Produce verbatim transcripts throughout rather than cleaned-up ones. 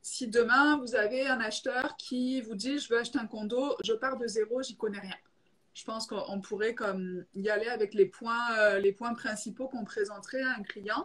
si demain vous avez un acheteur qui vous dit je veux acheter un condo, je pars de zéro, j'y connais rien. Je pense qu'on pourrait comme y aller avec les points, euh, les points principaux qu'on présenterait à un client.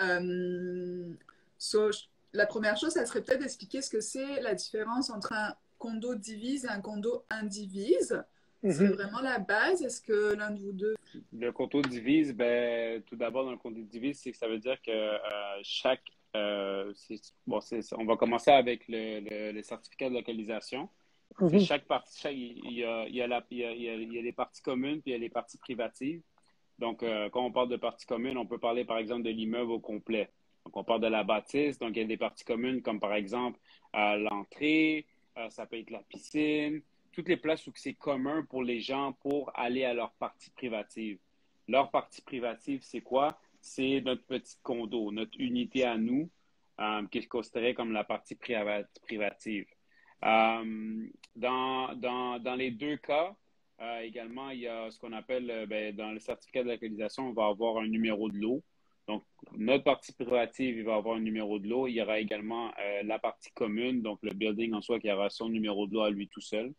Euh, so, la première chose, ça serait peut-être d'expliquer ce que c'est la différence entre un condo divise et un condo indivise. Ce serait Mhm. vraiment la base. Est-ce que l'un de vous deux... Le condo divise, ben, tout d'abord, dans le condo divise, c'est que ça veut dire que euh, chaque. Euh, c'est- bon, c'est- on va commencer avec le, le, le certificat de localisation. C'est Mhm. chaque partie, chaque- il y a, il y a la- il y a, il y a- il y a les parties communes, puis il y a les parties privatives. Donc, euh, quand on parle de parties communes, on peut parler, par exemple, de l'immeuble au complet. Donc, on parle de la bâtisse. Donc, il y a des parties communes comme, par exemple, euh, l'entrée, euh, ça peut être la piscine, toutes les places où c'est commun pour les gens pour aller à leur partie privative. Leur partie privative, c'est quoi? C'est notre petit condo, notre unité à nous, euh, qui est considérée comme la partie priva- privative. Euh, dans, dans, dans les deux cas, euh, également, il y a ce qu'on appelle, euh, ben, dans le certificat de localisation, on va avoir un numéro de lot. Donc, notre partie privative, il va avoir un numéro de lot. Il y aura également euh, la partie commune, donc le building en soi, qui aura son numéro de lot à lui tout seul.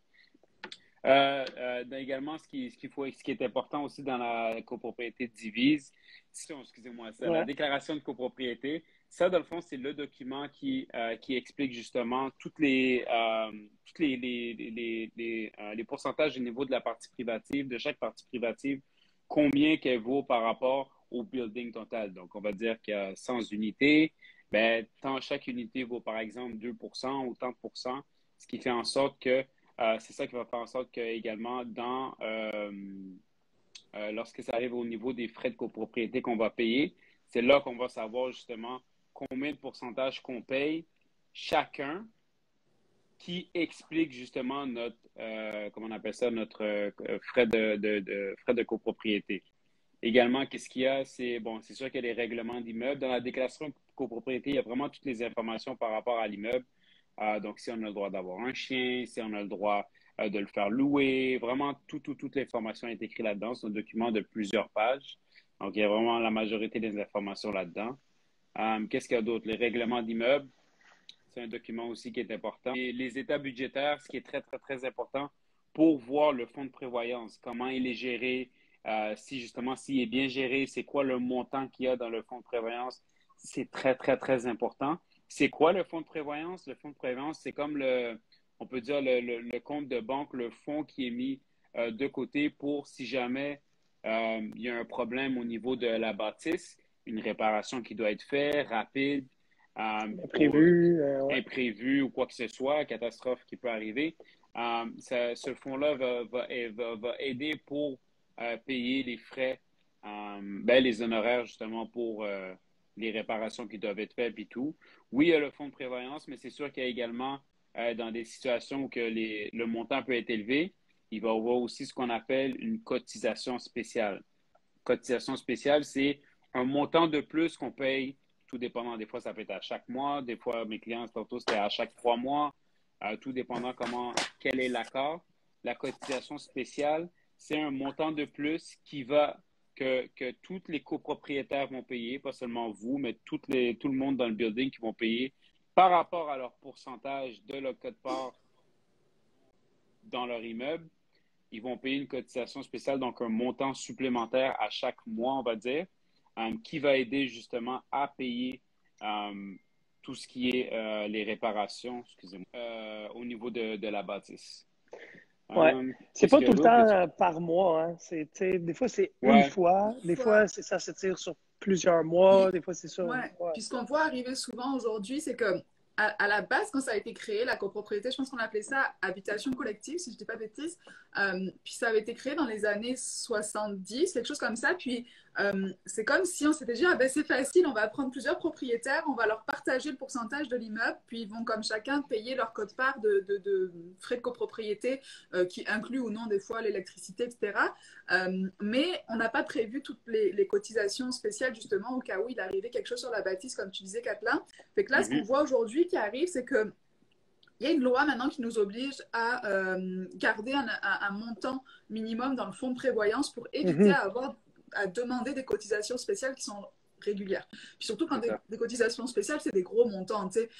Euh, euh, également, ce qui, ce qu'il faut, ce qui est important aussi dans la copropriété divise, si on- excusez-moi, c'est la Ouais. déclaration de copropriété. Ça, dans le fond, c'est le document qui, euh, qui explique justement toutes les, euh, toutes les, les, les, les, euh, les pourcentages au niveau de la partie privative, de chaque partie privative, combien qu'elle vaut par rapport au building total. Donc, on va dire qu'il y a cent unités, ben, tant chaque unité vaut par exemple deux pour cent ou tant pour cent, ce qui fait en sorte que euh, c'est ça qui va faire en sorte que également dans euh, euh, lorsque ça arrive au niveau des frais de copropriété qu'on va payer, c'est là qu'on va savoir justement combien de pourcentage qu'on paye chacun, qui explique justement notre euh, comment on appelle ça, notre euh, frais de, de, de frais de copropriété. Également, qu'est-ce qu'il y a? C'est bon, c'est sûr qu'il y a les règlements d'immeuble. Dans la déclaration de copropriété, il y a vraiment toutes les informations par rapport à l'immeuble. Euh, donc, si on a le droit d'avoir un chien, si on a le droit euh, de le faire louer, vraiment, tout, tout, toute l'information est écrite là-dedans. C'est un document de plusieurs pages. Donc, il y a vraiment la majorité des informations là-dedans. Euh, qu'est-ce qu'il y a d'autre? Les règlements d'immeuble, c'est un document aussi qui est important. Et les états budgétaires, ce qui est très, très, très important pour voir le fonds de prévoyance, comment il est géré, euh, si justement, s'il est bien géré, c'est quoi le montant qu'il y a dans le fonds de prévoyance, c'est très, très, très important. C'est quoi le fonds de prévoyance? Le fonds de prévoyance, c'est comme le, on peut dire le, le, le compte de banque, le fonds qui est mis euh, de côté pour si jamais euh, il y a un problème au niveau de la bâtisse, une réparation qui doit être faite, rapide, euh, pour Imprévu, euh, ouais. imprévu ou quoi que ce soit, catastrophe qui peut arriver. Euh, ça, ce fonds-là va, va, va, va aider pour euh, payer les frais, euh, ben, les honoraires justement pour euh, les réparations qui doivent être faites et tout. Oui, il y a le fonds de prévoyance, mais c'est sûr qu'il y a également euh, dans des situations où que les, le montant peut être élevé, il va y avoir aussi ce qu'on appelle une cotisation spéciale. Cotisation spéciale, c'est un montant de plus qu'on paye, tout dépendant. Des fois, ça peut être à chaque mois. Des fois, mes clients, tantôt, c'était à chaque trois mois. Euh, tout dépendant comment, quel est l'accord. La cotisation spéciale, c'est un montant de plus qui va, que, que tous les copropriétaires vont payer, pas seulement vous, mais toutes les, tout le monde dans le building qui vont payer par rapport à leur pourcentage de leur quote-part dans leur immeuble. Ils vont payer une cotisation spéciale, donc un montant supplémentaire à chaque mois, on va dire, euh, qui va aider justement à payer euh, tout ce qui est euh, les réparations, excusez-moi, euh, au niveau de, de la bâtisse. Ouais. Euh, C'est qu'est-ce pas qu'il y tout a le d'autre? temps euh, par mois, hein. C'est, tu sais, des fois, c'est une Ouais, fois. Une Des fois. fois, c'est, ça s'étire sur plusieurs mois. Puis, Des fois, c'est ça. ouais. Ouais. Puis ce qu'on voit arriver souvent aujourd'hui, c'est que à, à la base, quand ça a été créé, la copropriété, je pense qu'on appelait ça habitation collective, si je ne dis pas de bêtises. Euh, puis ça avait été créé dans les années soixante-dix, quelque chose comme ça. Puis euh, c'est comme si on s'était dit, ah ben c'est facile, on va prendre plusieurs propriétaires, on va leur partager le pourcentage de l'immeuble, puis ils vont comme chacun payer leur quote-part de, de, de frais de copropriété, euh, qui inclut ou non des fois l'électricité, et cetera. Euh, mais on n'a pas prévu toutes les, les cotisations spéciales justement au cas où il arrivait quelque chose sur la bâtisse, comme tu disais, Kathleen. Fait que là, ce qu'on mhm, voit aujourd'hui qui arrive, c'est que il y a une loi maintenant qui nous oblige à euh, garder un, un, un montant minimum dans le fonds de prévoyance pour éviter Mhm. à avoir à demander des cotisations spéciales qui sont régulières. Puis surtout quand c'est des, ça. des cotisations spéciales, c'est des gros montants. Tu sais,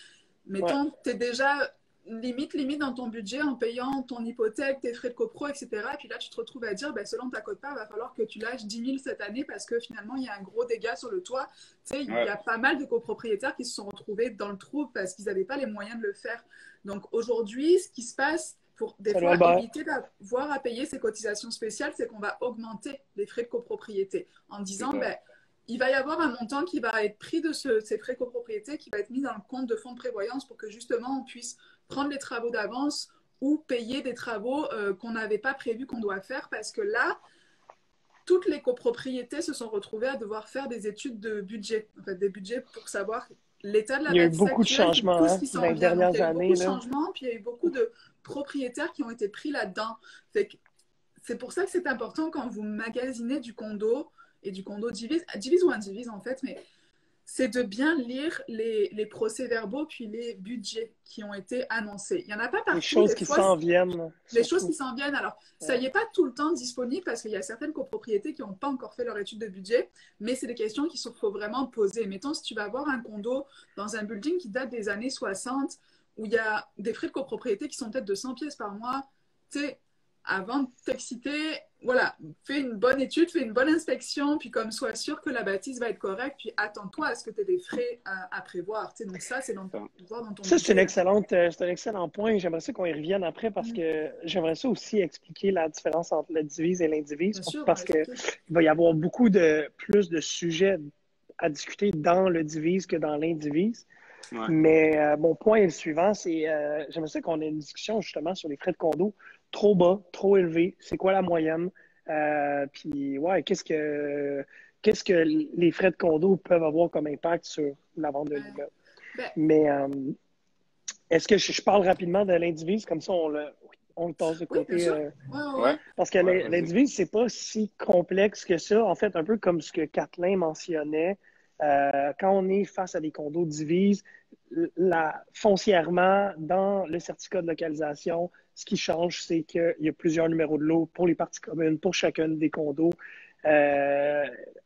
Ouais. mettons, tu es déjà limite, limite dans ton budget en payant ton hypothèque, tes frais de copro, et cetera. Et puis là, tu te retrouves à dire, ben, selon ta quote-part, il va falloir que tu lâches dix mille cette année parce que finalement, il y a un gros dégât sur le toit. Tu sais, il y Ouais. a pas mal de copropriétaires qui se sont retrouvés dans le trou parce qu'ils n'avaient pas les moyens de le faire. Donc aujourd'hui, ce qui se passe pour des Salut fois Albert. éviter d'avoir à payer ces cotisations spéciales, c'est qu'on va augmenter les frais de copropriété en disant, ben, il va y avoir un montant qui va être pris de ce, ces frais de copropriété qui va être mis dans le compte de fonds de prévoyance pour que justement on puisse prendre les travaux d'avance ou payer des travaux euh, qu'on n'avait pas prévu qu'on doit faire parce que là, toutes les copropriétés se sont retrouvées à devoir faire des études de budget, en fait, des budgets pour savoir l'état de la Il y a eu bâtisse beaucoup de actuelle, puis changements tout ce hein, qui dans s'en les vient. Donc, dernières il y a eu années. beaucoup de Là. changements, puis il y a eu beaucoup de propriétaires qui ont été pris là-dedans. Fait que c'est pour ça que c'est important quand vous magasinez du condo et du condo divise, divise ou indivise en fait, mais c'est de bien lire les, les procès-verbaux puis les budgets qui ont été annoncés. Il n'y en a pas partout. Les choses des qui fois, s'en viennent. les Surtout. choses qui s'en viennent. Alors, ça n'y est pas tout le temps disponible parce qu'il y a certaines copropriétés qui n'ont pas encore fait leur étude de budget, mais c'est des questions qu'il faut vraiment poser. Mettons, si tu vas avoir un condo dans un building qui date des années soixante, où il y a des frais de copropriété qui sont peut-être de cent pièces par mois, tu sais, avant de t'exciter, voilà, fais une bonne étude, fais une bonne inspection, puis comme sois sûr que la bâtisse va être correcte, puis attends-toi à ce que tu aies des frais à, à prévoir. Tu sais, donc ça, c'est dans, dans ton Ça, c'est budget. excellente, c'est un excellent point. J'aimerais ça qu'on y revienne après parce que j'aimerais ça aussi expliquer la différence entre la divise et l'indivise. Bien sûr, Parce qu'il va y avoir beaucoup de plus de sujets à discuter dans le divise que dans l'indivise. Ouais. Mais euh, mon point est le suivant, c'est euh, j'aimerais ça qu'on ait une discussion justement sur les frais de condo. Trop bas, trop élevé, c'est quoi la moyenne? Euh, puis ouais, qu'est-ce que qu'est-ce que les frais de condo peuvent avoir comme impact sur la vente de ouais. l'immeuble? Ben... Mais euh, est-ce que je, je parle rapidement de l'indivise, comme ça on le, on le passe de côté? Oui, euh, ouais, ouais. Parce que ouais, l'indivise, c'est pas si complexe que ça. En fait, un peu comme ce que Kathleen mentionnait, euh, quand on est face à des condos divises, la, foncièrement, dans le certificat de localisation, ce qui change, c'est qu'il y a plusieurs numéros de lot pour les parties communes, pour chacun des condos, euh,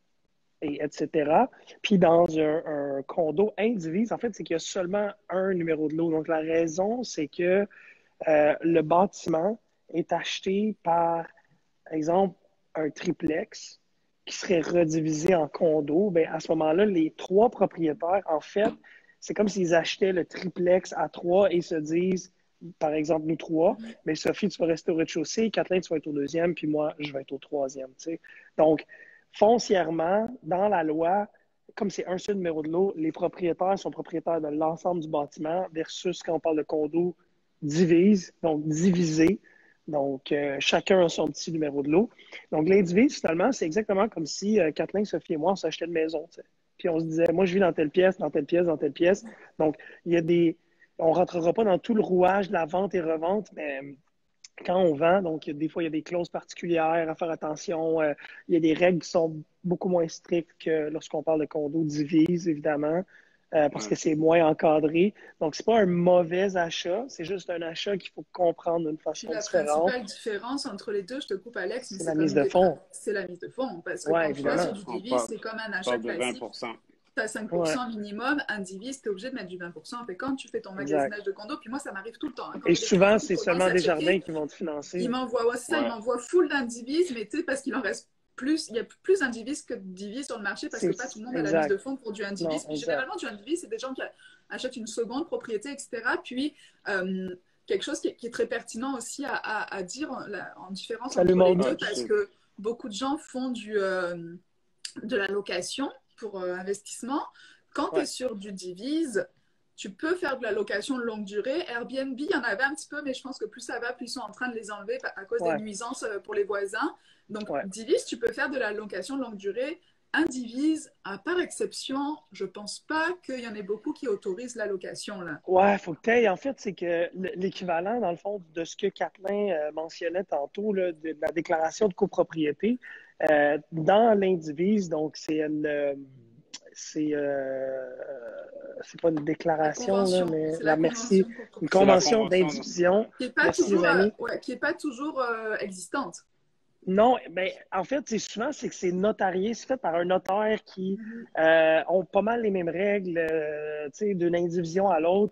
et etc. Puis dans un, un condo indivise, en fait, c'est qu'il y a seulement un numéro de lot. Donc la raison, c'est que euh, le bâtiment est acheté par, par exemple, un triplex qui serait redivisé en condo. Bien, à ce moment-là, les trois propriétaires, en fait, c'est comme s'ils achetaient le triplex à trois et se disent, par exemple, nous trois, mais Sophie, tu vas rester au rez-de-chaussée, Kathleen, tu vas être au deuxième, puis moi, je vais être au troisième. Tu sais. Donc, foncièrement, dans la loi, comme c'est un seul numéro de lot, les propriétaires sont propriétaires de l'ensemble du bâtiment versus quand on parle de condo, divise, donc divisé. Donc, euh, chacun a son petit numéro de lot. Donc, l'indivise, finalement, c'est exactement comme si euh, Kathleen, Sophie et moi, on s'achetait une maison. T'sais. Puis on se disait, moi, je vis dans telle pièce, dans telle pièce, dans telle pièce. Donc, il y a des... On ne rentrera pas dans tout le rouage de la vente et revente, mais quand on vend, donc des fois, il y a des clauses particulières à faire attention. Euh, il y a des règles qui sont beaucoup moins strictes que lorsqu'on parle de condo divise, évidemment, euh, parce ouais. que c'est moins encadré. Donc, c'est pas un mauvais achat, c'est juste un achat qu'il faut comprendre d'une façon Puis la différente. La principale différence entre les deux, je te coupe Alex, mais c'est c'est la mise de fonds. C'est la mise de fonds, parce que ouais, quand évidemment. tu vas sur du divise, c'est comme un achat classique. Tu as cinq pour cent ouais. minimum, un divise, tu es obligé de mettre du vingt pour cent. Fait quand tu fais ton magasinage exact. De condo, puis moi, ça m'arrive tout le temps. Hein, et souvent, c'est seulement des jardins qui vont te financer. Ils m'envoient ouais, ça, ouais. ils m'envoient full d'indivises, mais tu sais, parce qu'il en reste plus, il y a plus d'indivises que de divises sur le marché, parce que pas tout le monde exact. A la mise de fonds pour du indivise. Puis généralement, du indivise, c'est des gens qui achètent une seconde propriété, et cetera. Puis, euh, quelque chose qui est, qui est très pertinent aussi à, à, à dire en, la, en différence Salut entre les deux, parce que beaucoup de gens font du, euh, de la location pour euh, investissement. Quand ouais. tu es sur du divise, tu peux faire de la location de longue durée. Airbnb, il y en avait un petit peu, mais je pense que plus ça va, plus ils sont en train de les enlever à cause ouais. des nuisances pour les voisins. Donc, ouais. divise, tu peux faire de la location de longue durée. Indivise, à part exception, je pense pas qu'il y en ait beaucoup qui autorisent la location. Là. Ouais, il faut que tu ailles. En fait, c'est que l'équivalent, dans le fond, de ce que Kathleen euh, mentionnait tantôt, là, de, de la déclaration de copropriété, euh, dans l'indivise, donc c'est une... c'est euh, c'est pas une déclaration, là, mais la, la merci, une convention d'indivision. Qui n'est pas, euh, ouais, qui est pas toujours euh, existante. Non, ben, en fait, c'est souvent, c'est que c'est notarié, c'est fait par un notaire qui mm-hmm. euh, ont pas mal les mêmes règles, euh, tu sais, d'une indivision à l'autre.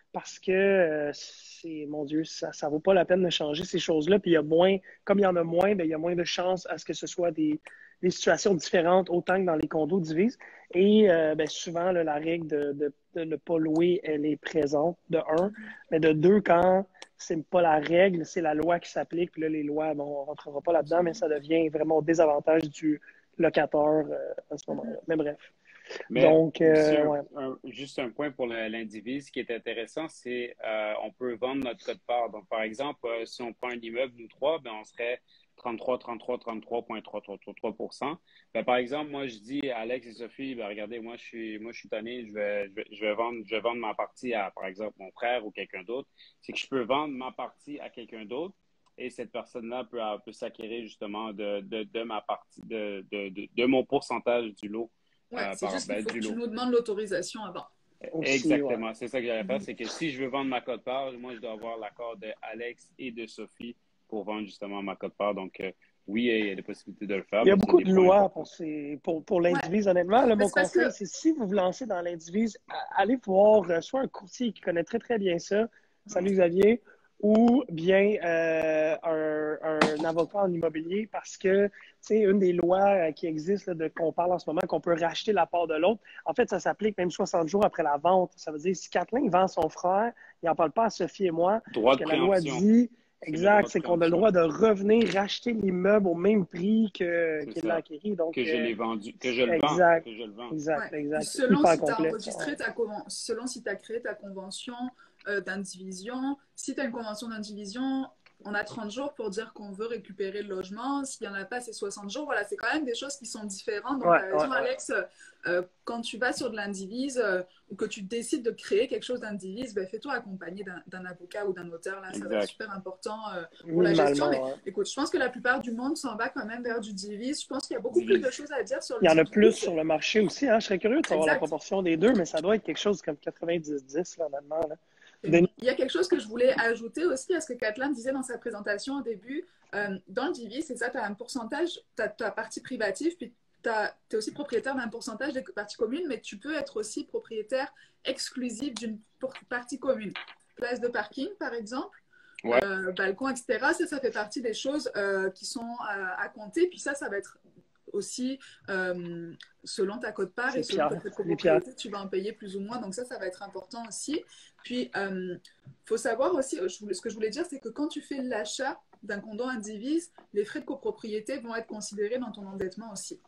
parce que euh, c'est, mon Dieu, ça ne vaut pas la peine de changer ces choses-là. Puis il y a moins, comme il y en a moins, bien, il y a moins de chances à ce que ce soit des, des situations différentes autant que dans les condos divises. Et euh, bien, souvent, là, la règle de, de, de ne pas louer, elle est présente, de un. Mais de deux, quand c'est pas la règle, c'est la loi qui s'applique. Puis là, les lois, bon, on ne rentrera pas là-dedans, mais ça devient vraiment au désavantage du locataire euh, à ce moment-là. Mais bref. Mais Donc, aussi, euh, un- ouais. un- juste un point pour le- l'individu, ce qui est intéressant, c'est euh, on peut vendre notre code-part. Donc, par exemple, euh, si on prend un immeuble, nous trois, ben, on serait trente-trois, trente-trois, trente-trois virgule trois pour cent. Ben, par exemple, moi, je dis à Alex et Sophie, ben, regardez, moi, je suis, moi, je suis tanné, je vais, je vais, je vais vendre, je vais vendre ma partie à, par exemple, mon frère ou quelqu'un d'autre. C'est que je peux vendre ma partie à quelqu'un d'autre et cette personne-là peut, peut s'acquérir justement de, de, de ma partie, de, de, de, de mon pourcentage du lot. Ouais, Euh, c'est par, juste qu'il ben, faut que du tu lot. nous demandes l'autorisation avant. Aussi, ouais. Exactement, c'est ça que j'allais faire. Mhm. C'est que si je veux vendre ma cote-part, moi, je dois avoir l'accord de Alex et de Sophie pour vendre justement ma cote-part. Donc, euh, oui, il y a des possibilités de le faire, Il y a mais c'est beaucoup des de points lois importants. pour, ces, pour, pour Ouais, l'indivise. Honnêtement, là, mais mon c'est parce que... conseil, c'est si vous vous lancez dans l'indivise, a- allez voir euh, soit un courtier qui connaît très, très bien ça, salut Xavier, ou bien euh, un, un avocat en immobilier parce que, tu sais, une des lois euh, qui existent, là, de, qu'on parle en ce moment, qu'on peut racheter la part de l'autre, en fait, ça s'applique même soixante jours après la vente. Ça veut dire, si Kathleen vend son frère, il n'en parle pas à Sophie et moi, Droit ce de que la loi préemption. dit, C'est le droit exact, de c'est qu'on a le préemption. droit de revenir racheter l'immeuble au même prix que, C'est qu'il l'a ça. acquis. Donc, Que je euh, l'ai vendu, que je le vends, exact, que je le vends. exact, Ouais. Puis exact. selon Hyper si tu as complexe. enregistré Ouais. ta conven... selon si tu as créé ta convention euh, d'indivision, si tu as une convention d'indivision, on a trente jours pour dire qu'on veut récupérer le logement. S'il n'y en a pas, c'est soixante jours. Voilà, c'est quand même des choses qui sont différentes. Donc, Ouais, tu as ouais, raison, ouais. Alex. Euh, quand tu vas sur de l'indivise euh, ou que tu décides de créer quelque chose d'indivise, ben, fais-toi accompagner d'un d'un avocat ou d'un notaire. Là, ça va être Exact. super important euh, pour la gestion. Mais Minimalement, ouais. écoute, je pense que la plupart du monde s'en va quand même vers du divise. Je pense qu'il y a beaucoup plus de Divise. choses à dire sur le Il y en a plus divise. sur le marché aussi. Hein. Je serais curieux de savoir la Exact. proportion des deux, mais ça doit être quelque chose comme quatre-vingt-dix dix, là, honnêtement. Là. Il Denis? y a quelque chose que je voulais ajouter aussi à ce que Kathleen disait dans sa présentation au début. Euh, dans le divise, c'est ça, tu as un pourcentage, tu as ta partie privative, puis tu es aussi propriétaire d'un pourcentage des parties communes, mais tu peux être aussi propriétaire exclusif d'une partie commune. Place de parking, par exemple, Ouais. euh, balcon, et cetera. Ça, ça fait partie des choses euh, qui sont à, à compter. Puis ça, ça va être aussi euh, selon ta quote-part et C'est selon ta Pierre. Les Pierre. copropriété, tu vas en payer plus ou moins. Donc ça, ça va être important aussi. Puis, il euh, faut savoir aussi, je voulais, ce que je voulais dire, c'est que quand tu fais l'achat d'un condo indivise, les frais de copropriété vont être considérés dans ton endettement aussi.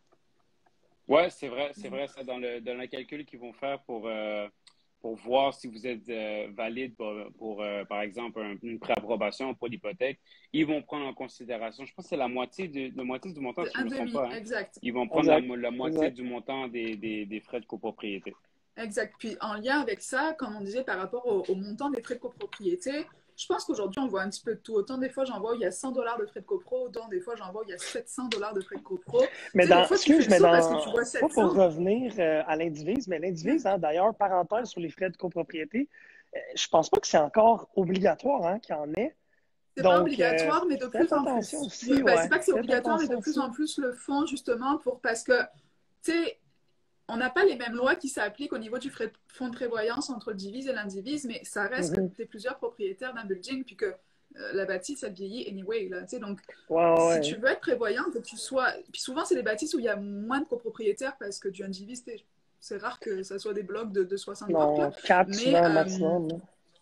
Ouais, c'est vrai, c'est vrai, ça, dans le, dans le calcul qu'ils vont faire pour, euh, pour voir si vous êtes euh, valide pour, pour euh, par exemple, un, une préapprobation pour l'hypothèque, ils vont prendre en considération, je pense que c'est la moitié, de, la moitié du montant, si je Un ne me trompe demi, pas, hein. exact. Ils vont prendre la, Exact. la moitié Exact. du montant des, des, des frais de copropriété. Exact. Puis en lien avec ça, comme on disait par rapport au, au montant des frais de copropriété, je pense qu'aujourd'hui, on voit un petit peu de tout. Autant des fois, j'en vois où il y a cent dollars de frais de copro, autant des fois, j'en vois où il y a sept cents dollars de frais de copro. Mais Tu sais, dans, des fois, tu fais excuse, le mais saut parce que dans, tu vois pas sept pour cents. revenir euh, à l'indivise, mais l'indivise, hein, d'ailleurs, parenthèse sur les frais de copropriété, euh, je pense pas que c'est encore obligatoire hein, qu'il y en ait. C'est pas Donc, euh, obligatoire, mais de faites plus en attention plus. aussi, Ben, c'est ouais. pas que c'est Faites obligatoire, mais de attention plus en aussi. plus le font justement pour parce que, tu sais, on n'a pas les mêmes lois qui s'appliquent au niveau du frais- fonds de prévoyance entre le divise et l'indivise, mais ça reste que Mhm. tu es plusieurs propriétaires d'un building, puis que euh, la bâtisse, elle vieillit anyway. Là, tu sais, donc, Ouais, ouais, si ouais. tu veux être prévoyant, que tu sois. Puis souvent, c'est des bâtisses où il y a moins de copropriétaires parce que du indivise, t'es- c'est rare que ça soit des blocs de, de soixante portes. Là. Non, quatre Mais souvent euh, maximum. Là.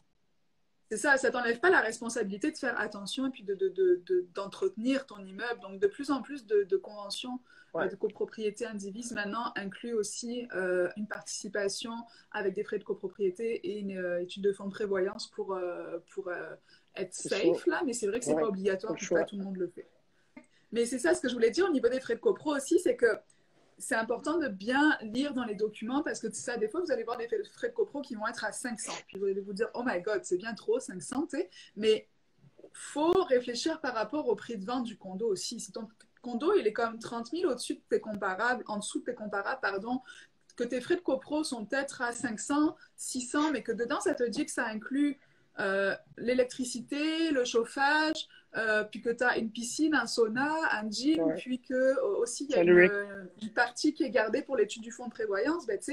c'est ça, ça t'enlève pas la responsabilité de faire attention et puis de, de, de, de- d'entretenir ton immeuble. Donc, de plus en plus de, de conventions euh, Ouais. de copropriété indivise maintenant incluent aussi euh, une participation avec des frais de copropriété et une euh, étude de fonds de prévoyance pour, euh, pour euh, être C'est ça. safe là, mais c'est vrai que c'est Ouais, pas pas obligatoire le puis choix. pas tout le monde le fait. Mais c'est ça ce que je voulais dire au niveau des frais de copro aussi, c'est que c'est important de bien lire dans les documents parce que ça, des fois, vous allez voir des frais de copro qui vont être à cinq cents. Puis vous allez vous dire, oh my god, c'est bien trop, cinq cents, tu sais. Mais faut réfléchir par rapport au prix de vente du condo aussi. Si ton condo, il est comme trente mille au-dessus de tes comparables, en dessous de tes comparables, pardon, que tes frais de copro sont peut-être à cinq cents, six cents, mais que dedans, ça te dit que ça inclut euh, l'électricité, le chauffage, euh, puis que tu as une piscine, un sauna, un gym, Ouais. puis que euh, aussi il y a Salut, Rick. une, une partie qui est gardée pour l'étude du fonds de prévoyance, ben, tu sais,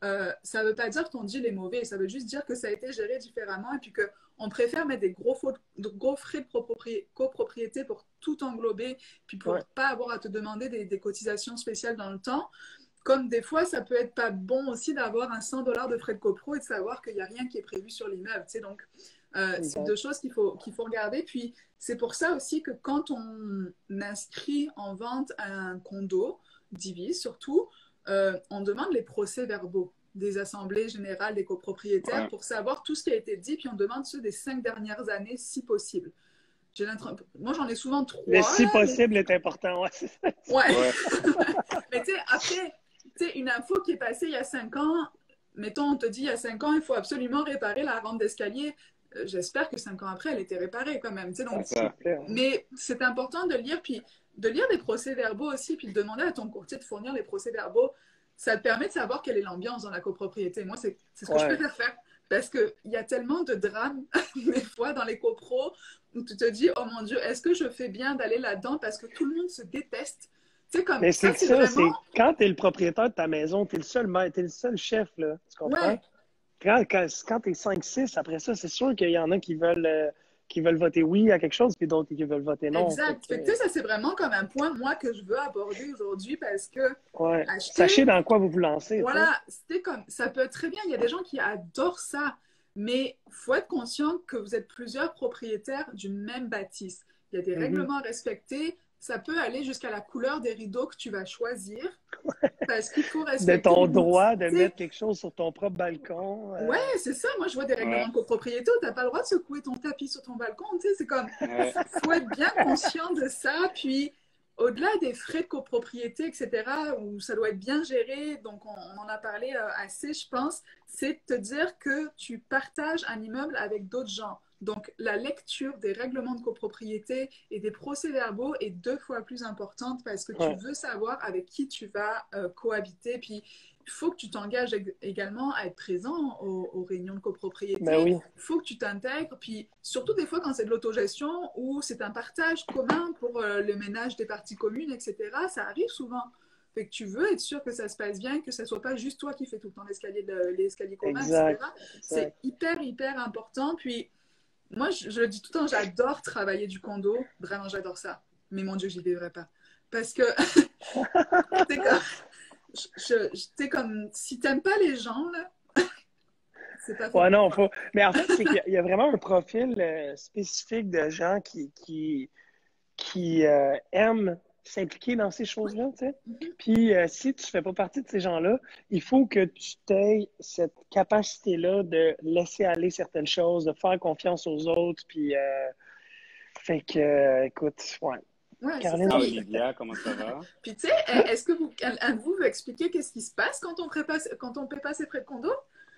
euh, ça ne veut pas dire que ton deal est mauvais, ça veut juste dire que ça a été géré différemment et puis qu'on préfère mettre des gros, faux, de gros frais de copropri copropriété pour tout englober, puis pour ne Ouais. pas avoir à te demander des, des cotisations spéciales dans le temps. Comme des fois, ça peut être pas bon aussi d'avoir un cent dollars de frais de copro et de savoir qu'il n'y a rien qui est prévu sur l'immeuble. Tu sais, donc, euh, c'est deux choses qu'il faut, qu'il faut regarder. Puis, c'est pour ça aussi que quand on inscrit en vente un condo, divise surtout, euh, on demande les procès-verbaux des assemblées générales des copropriétaires Ouais. pour savoir tout ce qui a été dit, puis on demande ceux des cinq dernières années si possible. J'ai Moi, j'en ai souvent Le trois. si Là, possible mais... est important. Ouais, c'est ça. ouais. Ouais. Mais tu sais, après, tu sais, une info qui est passée il y a cinq ans, mettons, on te dit il y a cinq ans, il faut absolument réparer la rampe d'escalier. Euh, J'espère que cinq ans après, elle était réparée quand même. Tu sais, donc, C'est ça. mais c'est important de lire, puis de lire des procès-verbaux aussi, puis de demander à ton courtier de fournir les procès-verbaux. Ça te permet de savoir quelle est l'ambiance dans la copropriété. Moi, c'est ce que Ouais. je préfère faire. Parce qu'il y a tellement de drames, des fois, dans les copros, où tu te dis, oh mon Dieu, est-ce que je fais bien d'aller là-dedans parce que tout le monde se déteste? Tu sais, comme Mais ça, c'est c'est ça, vraiment... c'est quand tu es le propriétaire de ta maison, tu es le seul maître, tu es le seul chef, là. Tu comprends? Ouais, Quand, quand, quand tu es cinq six, après ça, c'est sûr qu'il y en a qui veulent, euh, qui veulent voter oui à quelque chose, puis d'autres qui veulent voter non. Fait exact. que, Fait que, tu sais, ça, c'est vraiment comme un point, moi, que je veux aborder aujourd'hui parce que ouais. Sachez acheter, dans quoi vous vous lancez, tu sais. voilà, c'était comme, ça peut être très bien. Il y a des gens qui adorent ça, mais il faut être conscient que vous êtes plusieurs propriétaires d'une même bâtisse. Il y a des Mhm. règlements à respecter. Ça peut aller jusqu'à la couleur des rideaux que tu vas choisir parce qu'il faut De respecter ton les limites. droit de Tu sais, mettre quelque chose sur ton propre balcon. ouais, euh, c'est ça. Moi, je vois des règlements Ouais. de copropriété où tu n'as pas le droit de secouer ton tapis sur ton balcon. Tu sais, c'est comme, Ouais. faut être bien conscient de ça. Puis, au-delà des frais de copropriété, et cetera, où ça doit être bien géré, donc on, on en a parlé euh, assez, je pense, c'est de te dire que tu partages un immeuble avec d'autres gens. Donc, la lecture des règlements de copropriété et des procès-verbaux est deux fois plus importante parce que tu ouais. veux savoir avec qui tu vas euh, cohabiter. Puis, il faut que tu t'engages également à être présent aux, aux réunions de copropriété. Ben oui. Il faut que tu t'intègres. Puis surtout des fois quand c'est de l'autogestion ou c'est un partage commun pour euh, le ménage des parties communes, et cetera. Ça arrive souvent. Fait que tu veux être sûr que ça se passe bien, que ce ne soit pas juste toi qui fais tout le temps l'escalier de, commun, Exact. et cetera. C'est Exact. hyper, hyper important. Puis moi, je, je le dis tout le temps, j'adore travailler du condo. Vraiment, j'adore ça. Mais mon Dieu, j'y vivrai pas. Parce que c'est comme, je, je, comme, si t'aimes pas les gens, là, c'est pas fait Ouais, pour non, toi. faut. Mais en fait, c'est qu'il y, a- il y a vraiment un profil euh, spécifique de gens qui, qui, qui euh, aiment s'impliquer dans ces Ouais. choses-là, tu sais. Mhm. Puis, euh, si tu fais pas partie de ces gens-là, il faut que tu aies cette capacité-là de laisser aller certaines choses, de faire confiance aux autres. Puis, euh, fait que, euh, écoute, ouais. Ouais, c'est Caroline, ça. Ah, Puis, Olivia, comment ça va? puis tu sais, est-ce que vous, un de vous veut expliquer qu'est-ce qui se passe quand on ne quand on paie pas ses frais de condo?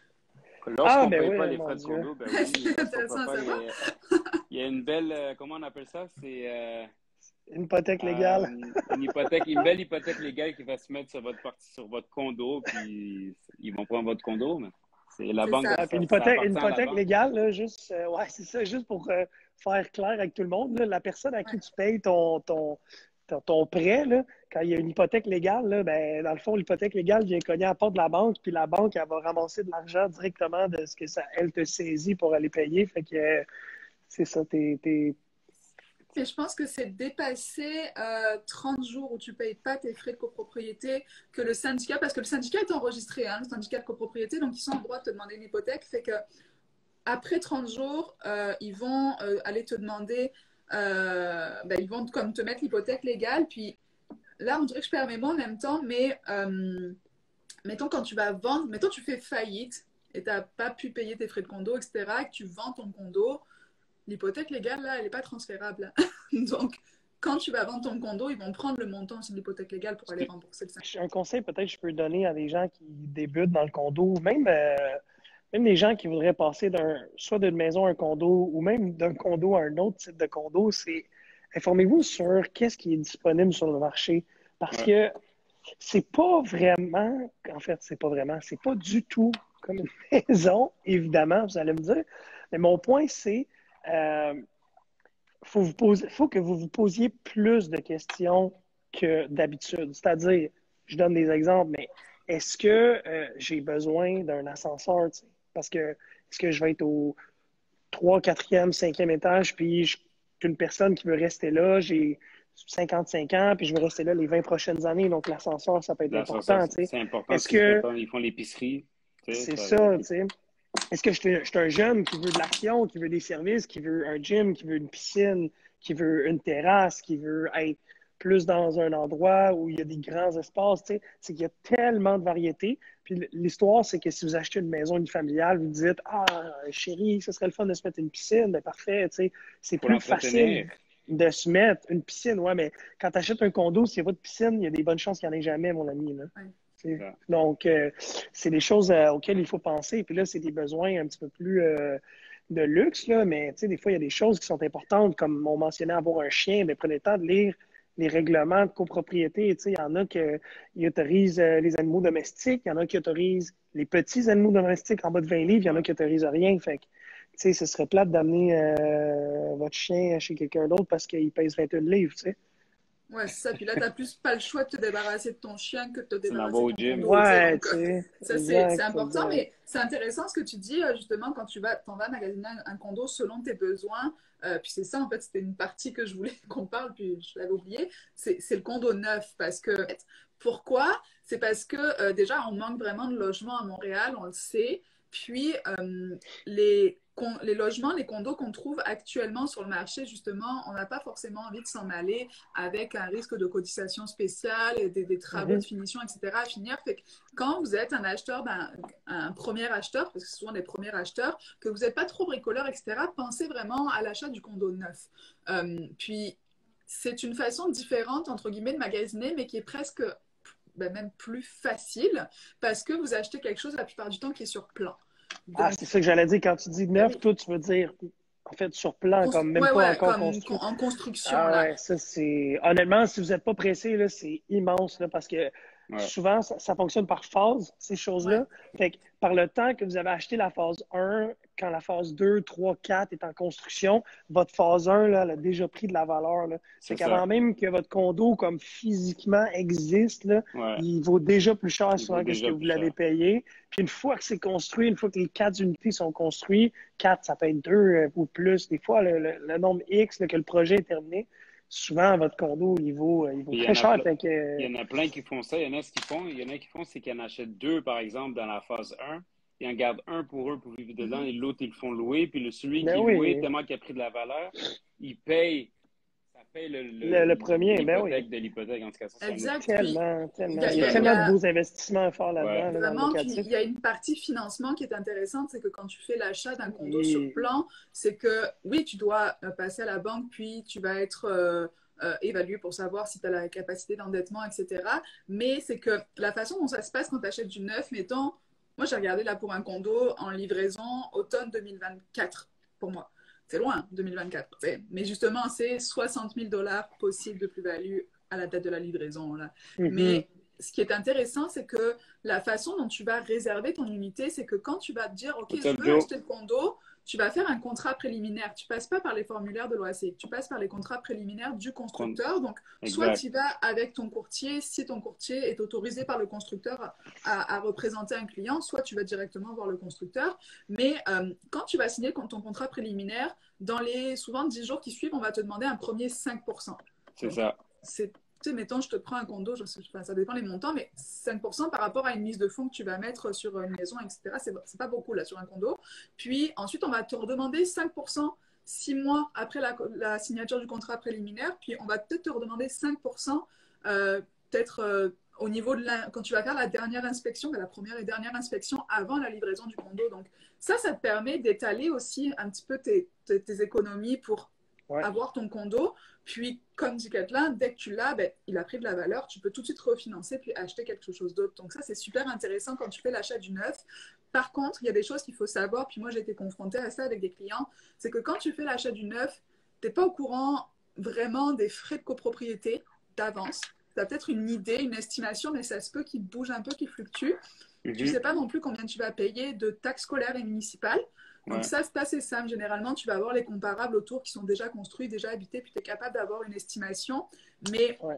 ah, Lorsqu'on ne ben paye pas oui, les mon frais de Dieu. condo, ben oui, C'est lorsqu'on ne intéressant paye à pas, il y savoir. a, il y a une belle, euh, comment on appelle ça? C'est euh, Une hypothèque légale. euh, une hypothèque, une belle hypothèque légale qui va se mettre sur votre partie, sur votre condo, puis ils vont prendre votre condo, mais c'est la C'est banque, ça. Ouais, puis ça, une ça hypothèque, une appartient à la hypothèque banque. légale, là, juste, euh, ouais, c'est ça, juste pour euh, faire clair avec tout le monde, là, la personne à Ouais. qui tu payes ton, ton, ton, ton prêt, là, quand il y a une hypothèque légale, là, ben, dans le fond, l'hypothèque légale vient cogner à la porte de la banque, puis la banque, elle va ramasser de l'argent directement de ce que ça, elle te saisit pour aller payer. Fait que euh, c'est ça, t'es, t'es... Et je pense que c'est dépasser euh, trente jours où tu ne payes pas tes frais de copropriété que le syndicat, parce que le syndicat est enregistré, hein, le syndicat de copropriété, donc ils sont en droit de te demander une hypothèque. Fait que après trente jours, euh, ils vont euh, aller te demander, euh, ben, ils vont comme te mettre l'hypothèque légale. Puis là, on dirait que je perds mes mots en même temps, mais euh, mettons quand tu vas vendre, mettons tu fais faillite et tu n'as pas pu payer tes frais de condo, et cetera, et que tu vends ton condo, l'hypothèque légale, là, elle n'est pas transférable. Donc, quand tu vas vendre ton condo, ils vont prendre le montant de l'hypothèque légale pour aller Puis, rembourser le salaire. un conseil peut-être que je peux donner à des gens qui débutent dans le condo, ou même, euh, même des gens qui voudraient passer d'un, soit d'une maison à un condo, ou même d'un condo à un autre type de condo, c'est informez-vous sur qu'est-ce qui est disponible sur le marché. Parce Ouais. que c'est pas vraiment, en fait, c'est pas vraiment, c'est pas du tout comme une maison, évidemment, vous allez me dire. Mais mon point, c'est euh, faut vous poser, faut que vous vous posiez plus de questions que d'habitude. C'est-à-dire, je donne des exemples, mais est-ce que euh, j'ai besoin d'un ascenseur, tu sais? Parce que est-ce que je vais être au trois, quatrième, cinquième étage, puis je suis une personne qui veut rester là, j'ai cinquante-cinq ans, puis je veux rester là les vingt prochaines années, donc l'ascenseur, ça peut être Là, ça, ça, important, tu sais. c'est important Est-ce si, que mettons, ils font l'épicerie, tu sais, c'est ça, ça, tu sais? Est-ce que je suis, je suis un jeune qui veut de l'action, qui veut des services, qui veut un gym, qui veut une piscine, qui veut une terrasse, qui veut être plus dans un endroit où il y a des grands espaces, tu sais? C'est qu'il y a tellement de variétés. Puis l'histoire, c'est que si vous achetez une maison unifamiliale, vous dites, ah, chérie, ce serait le fun de se mettre une piscine, ben parfait, tu sais. C'est pour plus facile l'entretenir. de se mettre une piscine, ouais, mais quand tu achètes un condo, s'il n'y a pas de piscine, il y a des bonnes chances qu'il n'y en ait jamais, mon ami, là. Ouais. Tu sais. Ça. Donc, euh, c'est des choses euh, auxquelles il faut penser. Puis là, c'est des besoins un petit peu plus euh, de luxe, là, mais tu sais, des fois, il y a des choses qui sont importantes, comme on mentionnait avoir un chien, mais prenez le temps de lire les règlements de copropriété. Tu sais, il y en a qui autorisent euh, les animaux domestiques, il y en a qui autorisent les petits animaux domestiques en bas de vingt livres, il y en a qui autorisent rien. Fait que, tu sais, ce serait plate d'amener euh, votre chien chez quelqu'un d'autre parce qu'il pèse vingt et un livres, tu sais. Ouais, c'est ça. Puis là, tu n'as plus pas le choix de te débarrasser de ton chien que de te Tu l'envoies débarrasser de au ton gym. condo, tu sais. Ouais, Donc, tu euh, sais, ça, c'est c'est exact, important. exact. Mais c'est intéressant ce que tu dis, euh, justement, quand tu vas, t'en vas magasiner un, un condo selon tes besoins. Euh, puis c'est ça, en fait, c'était une partie que je voulais qu'on parle, puis je l'avais oublié. C'est c'est le condo neuf. Parce que, en fait, pourquoi? C'est parce que, euh, déjà, on manque vraiment de logements à Montréal, on le sait. Puis, euh, les, con- les logements, les condos qu'on trouve actuellement sur le marché, justement, on n'a pas forcément envie de s'en aller avec un risque de cotisation spéciale, et des, des travaux de Mhm. finition, et cetera à finir. Fait que quand vous êtes un acheteur, ben, un premier acheteur, parce que c'est souvent des premiers acheteurs, que vous n'êtes pas trop bricoleur, et cetera, pensez vraiment à l'achat du condo neuf. Euh, puis, c'est une façon différente, entre guillemets, de magasiner, mais qui est presque ben, même plus facile, parce que vous achetez quelque chose la plupart du temps qui est sur plan. Ah, Donc, c'est ça que j'allais dire. Quand tu dis ben neuf, oui. toi, tu veux dire, en fait, sur plan, Constru- comme même ouais, pas ouais, encore comme construit. en construction, Ah là. ouais, ça c'est. Honnêtement, si vous n'êtes pas pressé, là, c'est immense, là, parce que Ouais. souvent, ça, ça fonctionne par phase, ces Ouais. choses-là. Fait que par le temps que vous avez acheté la phase un, quand la phase deux, trois, quatre est en construction, votre phase un, là, elle a déjà pris de la valeur, là. Fait C'est qu'avant ça. même que votre condo, comme physiquement, existe, là, Ouais. il vaut déjà plus cher Il vaut souvent que ce que déjà vous plus l'avez cher. payé. Puis une fois que c'est construit, une fois que les quatre unités sont construites, quatre, ça peut être deux euh, ou plus. Des fois, le, le- le nombre X, là, que le projet est terminé, souvent, votre condo, il vaut, il vaut Puis il y très en a cher. plein. Fait que, Il y en a plein qui font ça. Il y en a ce qu'ils font. Il y en a qui font, c'est qu'ils en achètent deux, par exemple, dans la phase un. Ils en gardent un pour eux pour vivre dedans Mhm. et l'autre, ils le font louer. Puis le, celui ben qui est loué, oui, tellement qu'il a pris de la valeur, il paye, ça paye le- le- le, le premier, ben oui. l'hypothèque de l'hypothèque. En tout cas, ça, c'est un autre Exact. système. Puis, Tellement, il tellement. y a, Il il y y a a, il y tellement de a beaux investissements à faire Ouais. là-dedans, là, dans le vraiment, puis locatif. il y a une partie financement qui est intéressante, c'est que quand tu fais l'achat d'un condo sur Et- plan, c'est que oui, tu dois euh, passer à la banque, puis tu vas être euh, euh, évalué pour savoir si tu as la capacité d'endettement, et cetera. Mais c'est que la façon dont ça se passe quand tu achètes du neuf, mettons, moi j'ai regardé là pour un condo en livraison automne deux mille vingt-quatre pour moi. C'est loin, deux mille vingt-quatre. tu sais. Mais justement, c'est soixante mille dollars possible de plus-value à la date de la livraison. Là. Mhm. Mais ce qui est intéressant, c'est que la façon dont tu vas réserver ton unité, c'est que quand tu vas te dire, OK, What's je up, veux Joe? acheter le condo, tu vas faire un contrat préliminaire. Tu passes pas par les formulaires de l'O A C, tu passes par les contrats préliminaires du Con- constructeur. Donc, soit Exact. tu vas avec ton courtier, si ton courtier est autorisé par le constructeur à, à- à représenter un client, soit tu vas directement voir le constructeur. Mais euh, quand tu vas signer ton contrat préliminaire, dans les souvent dix jours qui suivent, on va te demander un premier cinq pour cent. C'est Donc, ça. c'est tu sais, mettons, je te prends un condo, je sais, enfin, ça dépend les montants, mais cinq pour cent par rapport à une mise de fonds que tu vas mettre sur une maison, et cetera, c'est, c'est pas beaucoup là sur un condo. Puis ensuite, on va te redemander cinq pour cent six mois après la, la signature du contrat préliminaire, puis on va peut-être te redemander cinq pour cent euh, peut-être euh, au niveau de la, quand tu vas faire la dernière inspection, la première et dernière inspection avant la livraison du condo. Donc ça, ça te permet d'étaler aussi un petit peu tes, tes, tes économies pour Ouais. avoir ton condo. Puis, comme dit Catelin, dès que tu l'as, ben, il a pris de la valeur, tu peux tout de suite refinancer puis acheter quelque chose d'autre. Donc ça, c'est super intéressant quand tu fais l'achat du neuf. Par contre, il y a des choses qu'il faut savoir, puis moi, j'ai été confrontée à ça avec des clients, c'est que quand tu fais l'achat du neuf, tu n'es pas au courant vraiment des frais de copropriété d'avance. Tu as peut-être une idée, une estimation, mais ça se peut qu'il bouge un peu, qu'il fluctue. Tu ne Mhm. sais pas non plus combien tu vas payer de taxes scolaires et municipales. Donc Ouais. ça, c'est assez simple. Généralement, tu vas avoir les comparables autour qui sont déjà construits, déjà habités, puis tu es capable d'avoir une estimation. Mais Ouais.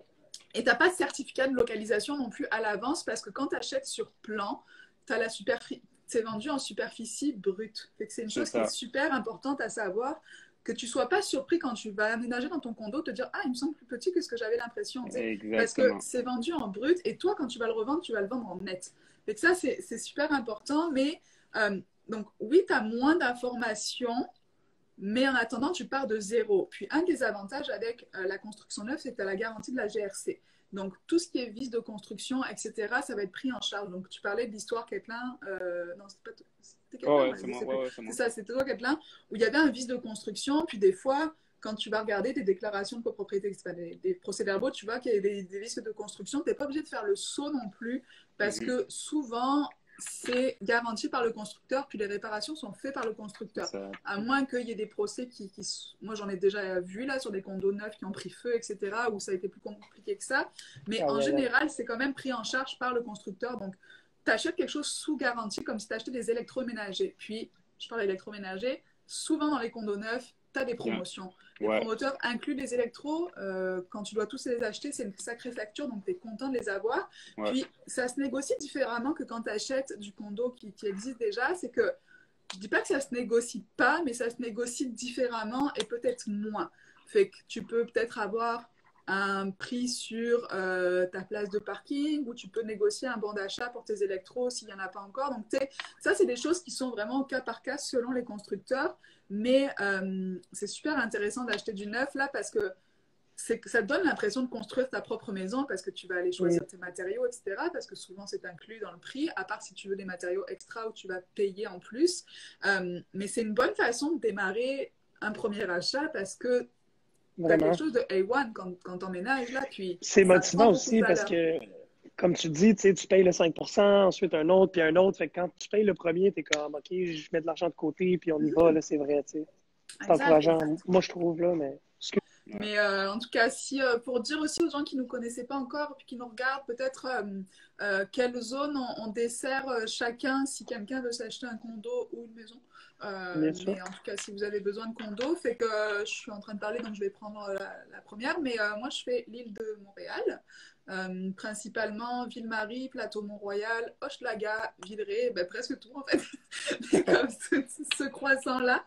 Et tu n'as pas de certificat de localisation non plus à l'avance parce que quand tu achètes sur plan, tu as la superficie, c'est vendu en superficie brute. C'est une chose qui est super importante à savoir, que tu ne sois pas surpris quand tu vas aménager dans ton condo, te dire « Ah, il me semble plus petit que ce que j'avais l'impression. » Parce que c'est vendu en brut et toi, quand tu vas le revendre, tu vas le vendre en net. Et que ça, c'est super important. Mais euh, donc, oui, tu as moins d'informations, mais en attendant, tu pars de zéro. Puis, un des avantages avec euh, la construction neuve, c'est que tu as la garantie de la G R C. Donc, tout ce qui est vis de construction, et cetera, ça va être pris en charge. Donc, tu parlais de l'histoire Capeland. Euh, non, c'était pas c'était Capeland. Oh, ouais, c'est ouais, ouais, ouais, ça, c'était toi, Capeland, où il y avait un vice de construction. Puis, des fois, quand tu vas regarder des déclarations de copropriété, enfin, des, des procès-verbaux, tu vois qu'il y a des, des vices de construction. Tu n'es pas obligé de faire le saut non plus, parce mm-hmm. que souvent, c'est garanti par le constructeur, puis les réparations sont faites par le constructeur. À moins qu'il y ait des procès qui, qui moi j'en ai déjà vu là sur des condos neufs qui ont pris feu, et cetera, où ça a été plus compliqué que ça. Mais ah, en ouais, général, ouais. c'est quand même pris en charge par le constructeur. Donc, tu achètes quelque chose sous garantie, comme si tu achetais des électroménagers. Puis, je parle d'électroménagers, souvent dans les condos neufs, tu as des promotions. Les ouais. promoteurs incluent les électros. Euh, quand tu dois tous les acheter, c'est une sacrée facture, donc tu es content de les avoir. Ouais. Puis, ça se négocie différemment que quand tu achètes du condo qui, qui existe déjà. C'est que, je ne dis pas que ça ne se négocie pas, mais ça se négocie différemment et peut-être moins. Fait que tu peux peut-être avoir un prix sur euh, ta place de parking, ou tu peux négocier un bon d'achat pour tes électros s'il n'y en a pas encore. Donc, ça, c'est des choses qui sont vraiment au cas par cas selon les constructeurs. Mais euh, c'est super intéressant d'acheter du neuf là parce que ça te donne l'impression de construire ta propre maison parce que tu vas aller choisir oui. tes matériaux, et cetera. Parce que souvent, c'est inclus dans le prix, à part si tu veux des matériaux extra où tu vas payer en plus. Euh, mais c'est une bonne façon de démarrer un premier achat parce que tu as quelque chose de A un quand, quand tu emménages là. C'est motivant aussi parce que, comme tu dis, tu payes le cinq pour cent, ensuite un autre, puis un autre. Fait que quand tu payes le premier, tu es comme, OK, je mets de l'argent de côté, puis on y va, là, c'est vrai, tu sais. C'est encourageant. Moi, je trouve, là, mais... Mais euh, en tout cas, si, euh, pour dire aussi aux gens qui ne nous connaissaient pas encore, puis qui nous regardent, peut-être euh, euh, quelle zone on, on dessert euh, chacun, si quelqu'un veut s'acheter un condo ou une maison. Euh, mais en tout cas, si vous avez besoin de condo, fait que euh, je suis en train de parler, donc je vais prendre la, la première. Mais euh, moi, je fais l'île de Montréal. Euh, principalement Ville-Marie, Plateau-Mont-Royal, Hochelaga, Villeray, ben, presque tout en fait, comme ce, ce croissant-là.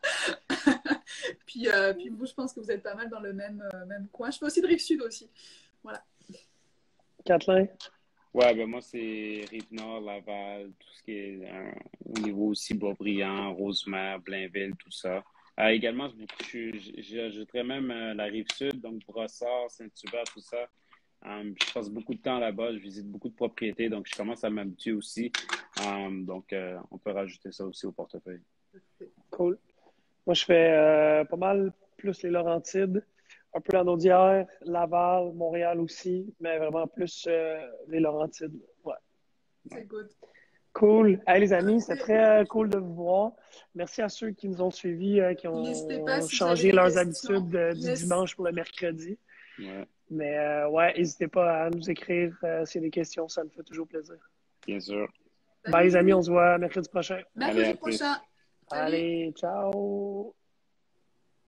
puis, euh, puis vous, je pense que vous êtes pas mal dans le même, euh, même coin. Je fais aussi de Rive-Sud aussi. Voilà. Kathleen? Ouais, ben moi, c'est Rive-Nord, Laval, tout ce qui est euh, au niveau aussi Boisbriand, Rosemère, Blainville, tout ça. Euh, également, j'ajouterais même euh, la Rive-Sud, donc Brossard, Saint-Hubert, tout ça. Um, je passe beaucoup de temps là-bas, je visite beaucoup de propriétés, donc je commence à m'habituer aussi. Um, donc, euh, on peut rajouter ça aussi au portefeuille. Cool. Moi, je fais euh, pas mal plus les Laurentides, un peu en Audière, Laval, Montréal aussi, mais vraiment plus euh, les Laurentides. Ouais. C'est good. Cool. Hey, les amis, c'était très cool de vous voir. Merci à ceux qui nous ont suivis, euh, qui ont pas, si changé leurs habitudes euh, du yes. dimanche pour le mercredi. Ouais. Mais euh, ouais, n'hésitez pas à nous écrire euh, s'il y a des questions, ça me fait toujours plaisir. Bien sûr. Bye les amis, on se voit mercredi prochain. Mercredi prochain. Allez, ciao.